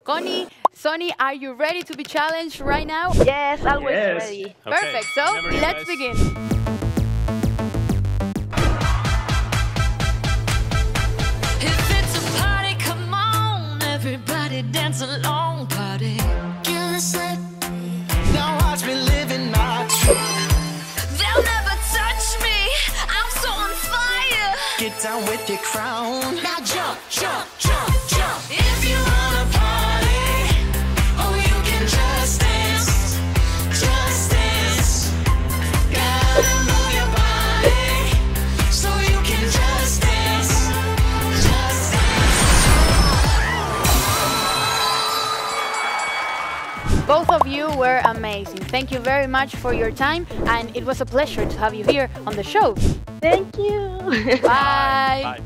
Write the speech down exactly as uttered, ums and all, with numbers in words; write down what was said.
Connie, Sonny, are you ready to be challenged right now? Yes, always Yes. ready. Okay. Perfect. So Remember, you let's guys. begin. If it's a party, come on, everybody dance along, party. Give a slip. Now watch me living my truth. They'll never touch me. I'm so on fire. Get down with your crown. Now jump, jump, jump, jump. If you wanna party, oh, you can just dance, just dance. Gotta move your body, so you can just dance, just dance. Both of you were amazing. Thank you very much for your time, and it was a pleasure to have you here on the show. Thank you. Bye. Bye.